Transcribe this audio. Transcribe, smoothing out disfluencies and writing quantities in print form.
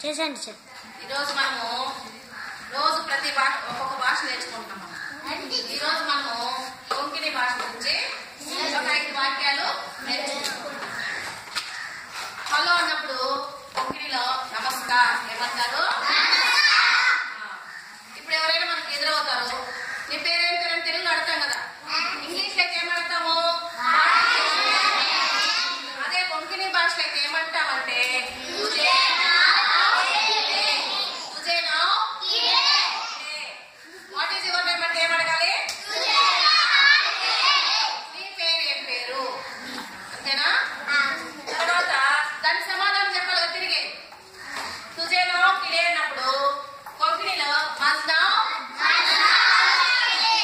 చేసండి sir. ఈరోజు మనము రోజు ప్రతి భాష ఒక్కొక్క భాష నేర్చుకుంటున్నాం. ఈరోజు మనము కొంకణి భాష గురించి ఒక 5 వాక్యాలు నేర్చుకుంటున్నాం. హలో అన్నప్పుడు కొంకణిలో నమస్కార్ ఏమంటారు?